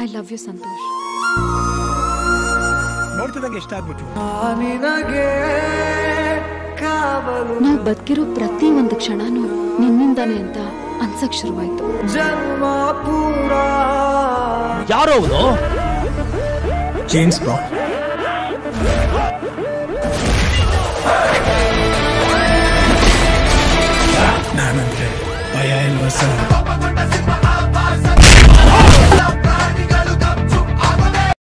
I love you Santosh. ನೋಡ್ತಿದ್ದಂಗೆ ಇಷ್ಟ ಆಗ್ಬಿಟ್ಟು ನಾವು ಬದುಕಿರೋ ಪ್ರತಿ ಒಂದು ಕ್ಷಣನೂ ನಿನ್ನಿಂದಾನೆ ಅಂತ ಅನ್ಸಕ್ ಶುರುವಾಯ್ತು. ಯಾರೋ ಅವನು? James bond. ನಾನಂದ್ರೆ ಭಯ ಇಲ್ವಾ ಸರ್?